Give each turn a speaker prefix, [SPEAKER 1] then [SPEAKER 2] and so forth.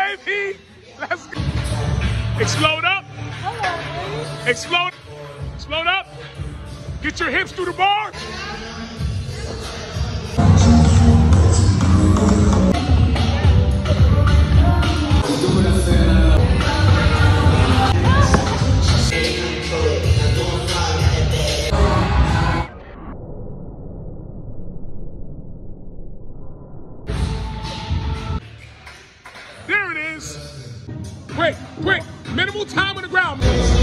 [SPEAKER 1] baby. Let's go. Explode up. Explode. Explode up. Get your hips through the bar. There it is. Quick, quick. Minimal time on the ground.